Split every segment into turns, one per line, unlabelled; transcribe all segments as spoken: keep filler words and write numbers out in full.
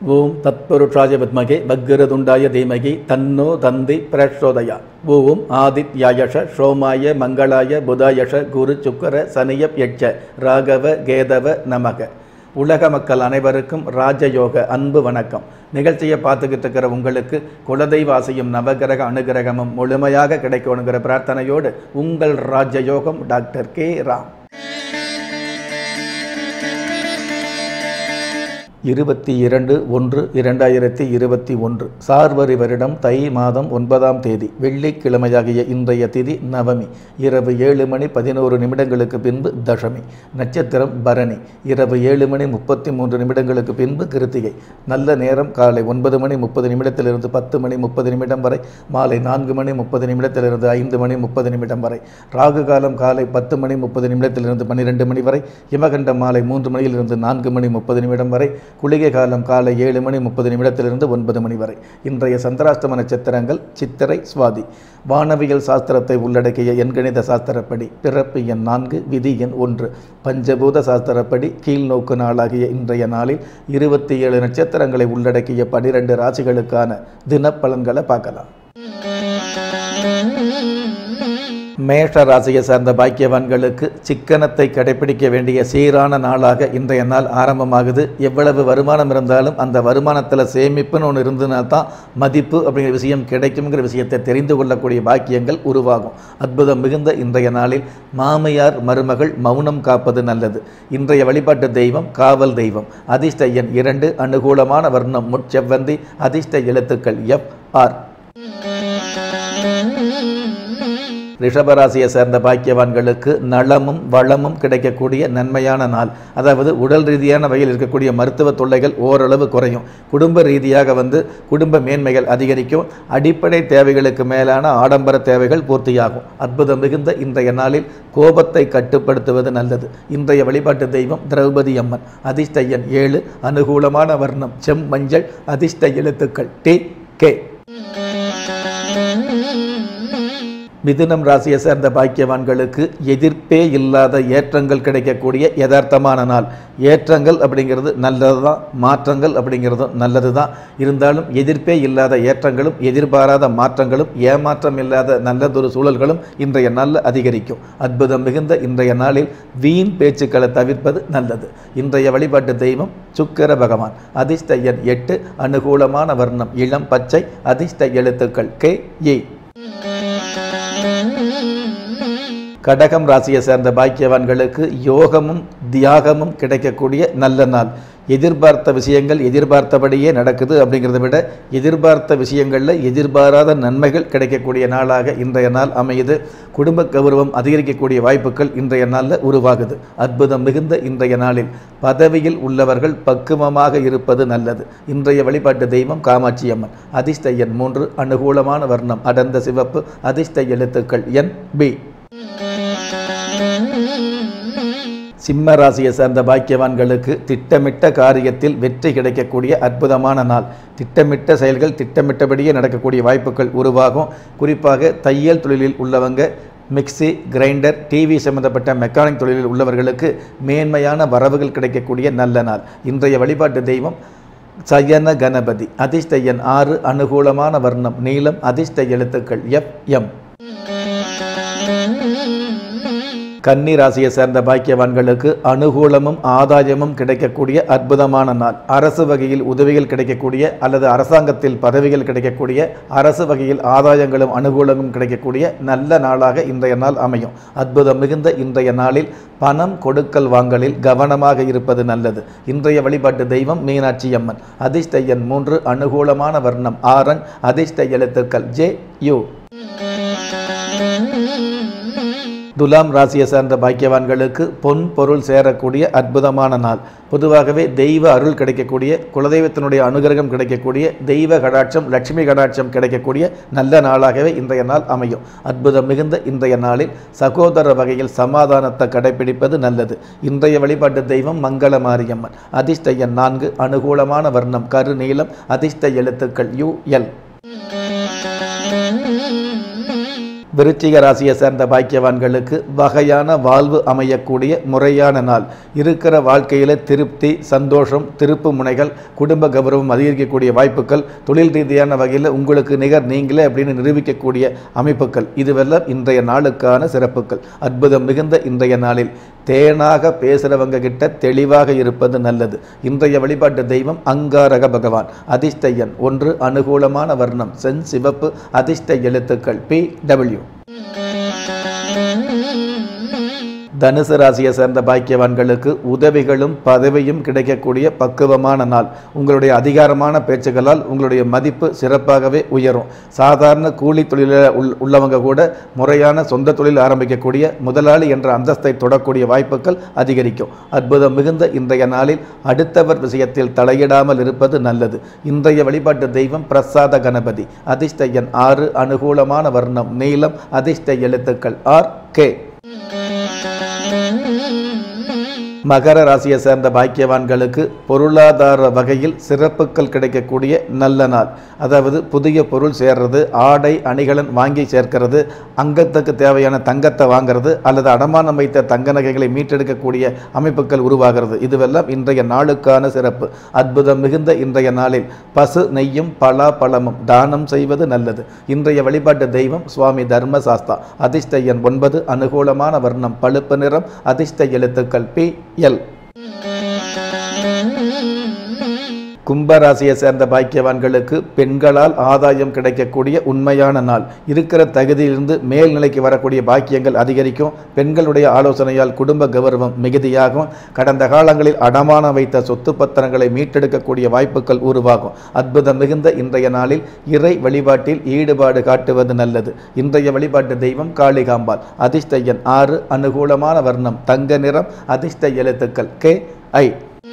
ஓம் தத்புருஷாய வித்மகே வக்ரதுண்டாய தீமகி தன்னோ தந்தி பிரச்சோதயா. ஓம் ஆதித்யாயஷ சோமாய மங்களாய புதாயஷ குரு சுக்கர சனியப் யட்ச ராகவ கேதவ நமக. உலக மக்கள் அனைவருக்கும் ராஜயோக அன்பு வணக்கம். நிகழ்ச்சியை பார்த்துக்கிட்டு இருக்கிற உங்களுக்கு குலதெய்வாசியும் நவகிரக அனுகிரகமும் முழுமையாக கிடைக்கணுங்கிற பிரார்த்தனையோடு உங்கள் ராஜயோகம் டாக்டர் கே ராம். இருபத்தி இரண்டு ஒன்று இரண்டாயிரத்தி இருபத்தி ஒன்று சார்வரி வருடம் தை மாதம் ஒன்பதாம் தேதி வெள்ளிக்கிழமையாகிய இன்றைய திதி நவமி. இரவு ஏழு மணி பதினோரு நிமிடங்களுக்கு பின்பு தசமி. நட்சத்திரம் பரணி. இரவு ஏழு மணி முப்பத்தி மூன்று நிமிடங்களுக்கு பின்பு கிருத்திகை. நல்ல நேரம் காலை ஒன்பது மணி முப்பது நிமிடத்திலிருந்து பத்து மணி முப்பது நிமிடம் வரை, மாலை நான்கு மணி முப்பது நிமிடத்திலிருந்து ஐந்து மணி முப்பது நிமிடம் வரை, ராகு காலம் காலை பத்து மணி முப்பது நிமிடத்திலிருந்து பன்னிரெண்டு மணி வரை, யமகண்டம் மாலை மூன்று மணியிலிருந்து நான்கு மணி முப்பது நிமிடம் வரை, குளிகை காலம் காலை ஏழு மணி முப்பது நிமிடத்திலிருந்து ஒன்பது மணி வரை. இன்றைய சந்திராஷ்டம நட்சத்திரங்கள் சித்திரை, சுவாதி. வானவியல் சாஸ்திரத்தை உள்ளடக்கிய எண்கணித சாஸ்திரப்படி பிறப்பு எண் நான்கு, விதி எண் ஒன்று. பஞ்சபூத சாஸ்திரப்படி கீழ்நோக்கு நாளாகிய இன்றைய நாளில் இருபத்தி ஏழு நட்சத்திரங்களை உள்ளடக்கிய பனிரெண்டு ராசிகளுக்கான தினப்பலன்களை பார்க்கலாம். மேஷ ராசியை சார்ந்த பாக்கியவான்களுக்கு சிக்கனத்தை கடைபிடிக்க வேண்டிய சீரான நாளாக இன்றைய நாள் ஆரம்பமாகுது. எவ்வளவு வருமானம் இருந்தாலும் அந்த வருமானத்தில் சேமிப்புன்னு ஒன்று இருந்ததுனால தான் மதிப்பு அப்படிங்கிற விஷயம் கிடைக்குங்கிற விஷயத்தை தெரிந்து கொள்ளக்கூடிய பாக்கியங்கள் உருவாகும். அற்புதம் மிகுந்த இன்றைய நாளில் மாமியார் மருமகள் மௌனம் காப்பது நல்லது. இன்றைய வழிபாட்டு தெய்வம் காவல் தெய்வம். அதிர்ஷ்ட எண் இரண்டு. அனுகூலமான வர்ணம் முட்செவ்வந்தி. அதிர்ஷ்ட எழுத்துக்கள் எஃப் ஆர். ரிஷபராசியை சேர்ந்த பாக்கியவான்களுக்கு நலமும் வளமும் கிடைக்கக்கூடிய நன்மையான நாள். அதாவது உடல் ரீதியான வகையில் இருக்கக்கூடிய மருத்துவ தொல்லைகள் ஓரளவு குறையும். குடும்ப ரீதியாக வந்து குடும்ப மேன்மைகள் அதிகரிக்கும். அடிப்படை தேவைகளுக்கு மேலான ஆடம்பர தேவைகள் பூர்த்தியாகும். அற்புதம் மிகுந்த இன்றைய நாளில் கோபத்தை கட்டுப்படுத்துவது நல்லது. இன்றைய வழிபாட்டு தெய்வம் திரௌபதி அம்மன். அதிர்ஷ்ட எண் ஏழு. அனுகூலமான வர்ணம் செம் மஞ்சள். அதிர்ஷ்ட எழுத்துக்கள் டி கே. மிதுனம் ராசியை சேர்ந்த பாக்கியவான்களுக்கு எதிர்ப்பே இல்லாத ஏற்றங்கள் கிடைக்கக்கூடிய யதார்த்தமான நாள். ஏற்றங்கள் அப்படிங்கிறது நல்லது தான், மாற்றங்கள் அப்படிங்கிறதும் நல்லது தான். இருந்தாலும் எதிர்ப்பே இல்லாத ஏற்றங்களும் எதிர்பாராத மாற்றங்களும் ஏமாற்றம் இல்லாத நல்லதொரு சூழல்களும் இன்றைய நாளில் அதிகரிக்கும். அற்புதம் மிகுந்த இன்றைய நாளில் வீண் பேச்சுக்களை தவிர்ப்பது நல்லது. இன்றைய வழிபாட்டு தெய்வம் சுக்கிர பகவான். அதிர்ஷ்ட எண் எட்டு. அனுகூலமான வர்ணம் இளம் பச்சை. அதிர்ஷ்ட எழுத்துக்கள் கே ஏ. கடகம் ராசியை சேர்ந்த பாக்கியவான்களுக்கு யோகமும் தியாகமும் கிடைக்கக்கூடிய நல்ல நாள். எதிர்பார்த்த விஷயங்கள் எதிர்பார்த்தபடியே நடக்குது அப்படிங்கிறத விட எதிர்பார்த்த விஷயங்களில் எதிர்பாராத நன்மைகள் கிடைக்கக்கூடிய நாளாக இன்றைய நாள் அமையுது. குடும்ப கௌரவம் அதிகரிக்கக்கூடிய வாய்ப்புகள் இன்றைய நாளில் உருவாகுது. அற்புதம் மிகுந்த இன்றைய நாளில் பதவியில் உள்ளவர்கள் பக்குவமாக இருப்பது நல்லது. இன்றைய வழிபாட்டு தெய்வம் காமாட்சி அம்மன். அதிர்ஷ்ட எண் மூன்று. அனுகூலமான வர்ணம் அடர்ந்த சிவப்பு. அதிர்ஷ்ட எழுத்துக்கள் என் பி. சிம்ம ராசியை சேர்ந்த பாக்கியவான்களுக்கு திட்டமிட்ட காரியத்தில் வெற்றி கிடைக்கக்கூடிய அற்புதமான நாள். திட்டமிட்ட செயல்கள் திட்டமிட்டபடியே நடக்கக்கூடிய வாய்ப்புகள் உருவாகும். குறிப்பாக தையல் தொழிலில் உள்ளவங்க, மிக்சி, கிரைண்டர், டிவி சம்பந்தப்பட்ட மெக்கானிக் தொழிலில் உள்ளவர்களுக்கு மேன்மையான வரவுகள் கிடைக்கக்கூடிய நல்ல நாள். இன்றைய வழிபாட்டு தெய்வம் சயன கணபதி. அதிர்ஷ்ட எண் ஆறு. அனுகூலமான வர்ணம் நீலம். அதிர்ஷ்ட எழுத்துக்கள் எஃப் எம். கன்னி ராசியை சேர்ந்த பாக்கியவான்களுக்கு அனுகூலமும் ஆதாயமும் கிடைக்கக்கூடிய அற்புதமான நாள். அரசு வகையில் உதவிகள் கிடைக்கக்கூடிய அல்லது அரசாங்கத்தில் பதவிகள் கிடைக்கக்கூடிய, அரசு வகையில் ஆதாயங்களும் அனுகூலமும் கிடைக்கக்கூடிய நல்ல நாளாக இன்றைய நாள் அமையும். அற்புதம் மிகுந்த இன்றைய நாளில் பணம் கொடுக்கல் வாங்கலில் கவனமாக இருப்பது நல்லது. இன்றைய வழிபாட்டு தெய்வம் மீனாட்சி அம்மன். அதிர்ஷ்ட எண் மூன்று. அனுகூலமான வர்ணம் ஆரன். அதிர்ஷ்ட எழுத்துக்கள் ஜே யு. துலாம் ராசியை சார்ந்த பாக்கியவான்களுக்கு பொன் பொருள் சேரக்கூடிய அற்புதமான நாள். பொதுவாகவே தெய்வ அருள் கிடைக்கக்கூடிய, குலதெய்வத்தினுடைய அனுகிரகம் கிடைக்கக்கூடிய, தெய்வ கடாட்சம் லட்சுமி கடாட்சம் கிடைக்கக்கூடிய நல்ல நாளாகவே இன்றைய நாள் அமையும். அற்புதம் மிகுந்த இன்றைய நாளில் சகோதர வகையில் சமாதானத்தை கடைபிடிப்பது நல்லது. இன்றைய வழிபாட்டு தெய்வம் மங்கள மாரியம்மன். அதிர்ஷ்ட எண் நான்கு. அனுகூலமான வர்ணம் கரு நீலம். அதிர்ஷ்ட எழுத்துக்கள் யு எல். விருச்சிக ராசியை சேர்ந்த பாக்கியவான்களுக்கு வகையான வாழ்வு அமையக்கூடிய முறையான நாள். இருக்கிற வாழ்க்கையில் திருப்தி, சந்தோஷம், திருப்பு முனைகள், குடும்ப கௌரவம் அதிகரிக்கக்கூடிய வாய்ப்புகள், தொழில் ரீதியான வகையில் உங்களுக்கு நிகர் நீங்களே அப்படின்னு நிரூபிக்கக்கூடிய அமைப்புகள், இதுவெல்லாம் இன்றைய நாளுக்கான சிறப்புகள். அற்புதம் மிகுந்த இன்றைய நாளில் தேனாக பேசுகிறவங்க கிட்ட தெளிவாக இருப்பது நல்லது. இன்றைய வழிபாட்டு தெய்வம் அங்காரக பகவான். அதிர்ஷ்ட எண் ஒன்று, அனுகூலமான வர்ணம் சென் சிவப்பு, அதிர்ஷ்ட எழுத்துக்கள் பி டபிள்யூ. தனுசு ராசியை சேர்ந்த பாக்கியவான்களுக்கு உதவிகளும் பதவியும் கிடைக்கக்கூடிய பக்குவமான நாள். உங்களுடைய அதிகாரமான பேச்சுகளால் உங்களுடைய மதிப்பு சிறப்பாகவே உயரும். சாதாரண கூலி தொழிலில் உள்ளவங்க கூட முறையான சொந்த தொழில் ஆரம்பிக்கக்கூடிய முதலாளி என்ற அந்தஸ்தை தொடக்கூடிய வாய்ப்புகள் அதிகரிக்கும். அற்புதம் மிகுந்த இன்றைய நாளில் அடுத்தவர் விஷயத்தில் தலையிடாமல் இருப்பது நல்லது. இன்றைய வழிபாட்டு தெய்வம் பிரசாத கணபதி. அதிர்ஷ்ட எண் ஆறு, அனுகூலமான வர்ணம் நீலம், அதிர்ஷ்ட எழுத்துக்கள் ஆர் கே. மகர ராசியை சேர்ந்த பாக்கியவான்களுக்கு பொருளாதார வகையில் சிறப்புகள் கிடைக்கக்கூடிய நல்ல நாள். அதாவது புதிய பொருள் சேர்றது, ஆடை அணிகலன் வாங்கி சேர்க்கிறது, அங்கத்துக்கு தேவையான தங்கத்தை வாங்கிறது அல்லது அடமானம் வைத்த தங்க நகைகளை மீட்டெடுக்கக்கூடிய அமைப்புகள் உருவாகிறது. இதுவெல்லாம் இன்றைய நாளுக்கான சிறப்பு. அற்புதம் மிகுந்த இன்றைய நாளில் பசு நெய்யும் பலா பழமும் தானம் செய்வது நல்லது. இன்றைய வழிபாட்டு தெய்வம் சுவாமி தர்மசாஸ்தா. அதிர்ஷ்ட எண் ஒன்பது, அனுகூலமான வர்ணம் பழுப்பு நிறம், அதிர்ஷ்ட எழுத்துக்கள் பி எல். கும்பராசியை சேர்ந்த பாக்கியவான்களுக்கு பெண்களால் ஆதாயம் கிடைக்கக்கூடிய உண்மையான நாள். இருக்கிற தகுதியிலிருந்து மேல்நிலைக்கு வரக்கூடிய பாக்கியங்கள் அதிகரிக்கும். பெண்களுடைய ஆலோசனையால் குடும்ப கௌரவம் மிகுதியாகும். கடந்த காலங்களில் அடமானம் வைத்த சொத்து பத்திரங்களை மீட்டெடுக்கக்கூடிய வாய்ப்புகள் உருவாகும். அற்புதம் மிகுந்த இன்றைய நாளில் இறை வழிபாட்டில் ஈடுபாடு காட்டுவது நல்லது. இன்றைய வழிபாட்டு தெய்வம் காளிகாம்பாள். அதிர்ஷ்ட எண் ஆறு, அனுகூலமான வர்ணம் தங்க நிறம், அதிர்ஷ்ட எழுத்துக்கள் கே ஐ.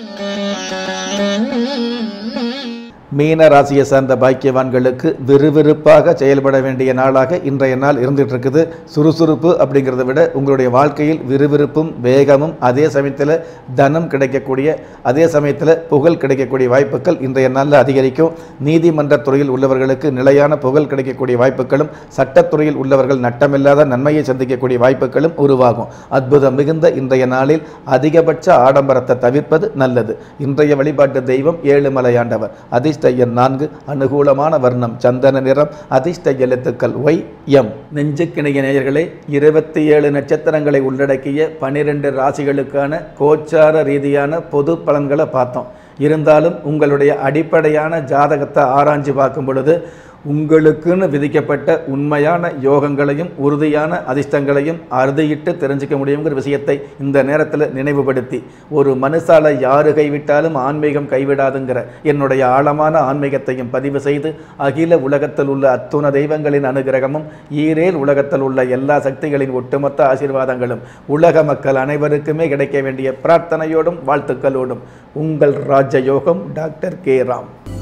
மீன ராசியை சார்ந்த பாக்கியவான்களுக்கு விறுவிறுப்பாக செயல்பட வேண்டிய நாளாக இன்றைய நாள் இருந்துகிட்டு இருக்குது. சுறுசுறுப்பு அப்படிங்கிறத விட உங்களுடைய வாழ்க்கையில் விறுவிறுப்பும் வேகமும், அதே சமயத்தில் தனம் கிடைக்கக்கூடிய, அதே சமயத்தில் புகழ் கிடைக்கக்கூடிய வாய்ப்புகள் இன்றைய நாளில் அதிகரிக்கும். நீதிமன்ற துறையில் உள்ளவர்களுக்கு நிலையான புகழ் கிடைக்கக்கூடிய வாய்ப்புகளும், சட்டத்துறையில் உள்ளவர்கள் நட்டமில்லாத நன்மையை சந்திக்கக்கூடிய வாய்ப்புகளும் உருவாகும். அற்புதம் மிகுந்த இன்றைய நாளில் அதிகபட்ச ஆடம்பரத்தை தவிர்ப்பது நல்லது. இன்றைய வழிபாட்டு தெய்வம் ஏழுமலையாண்டவர். அதிர்ஷ்ட எண் நான்கு, அனுகூலமான வர்ணம் சந்தன நிறம், அதிர்ஷ்ட எழுத்துக்கள் ஒய் எம். நெஞ்சுக்கிணைய நேயர்களே, இருபத்தி ஏழு நட்சத்திரங்களை உள்ளடக்கிய பனிரெண்டு ராசிகளுக்கான கோச்சார ரீதியான பொது பலன்களை பார்த்தோம். இருந்தாலும் உங்களுடைய அடிப்படையான ஜாதகத்தை ஆராய்ச்சி பார்க்கும் பொழுது உங்களுக்குன்னு விதிக்கப்பட்ட உண்மையான யோகங்களையும் உறுதியான அதிர்ஷ்டங்களையும் அறுதியிட்டு தெரிஞ்சுக்க முடியுங்கிற விஷயத்தை இந்த நேரத்தில் நினைவுபடுத்தி, ஒரு மனுஷால யாரு கைவிட்டாலும் ஆன்மீகம் கைவிடாதுங்கிற என்னுடைய ஆழமான ஆன்மீகத்தையும் பதிவு செய்து, அகில உலகத்தில் உள்ள அத்துண தெய்வங்களின் அனுகிரகமும் ஈரேல் உலகத்தில் உள்ள எல்லா சக்திகளின் ஒட்டுமொத்த ஆசீர்வாதங்களும் உலக மக்கள் அனைவருக்குமே கிடைக்க வேண்டிய பிரார்த்தனையோடும் வாழ்த்துக்களோடும் உங்கள் ராஜயோகம் டாக்டர் கே ராம்.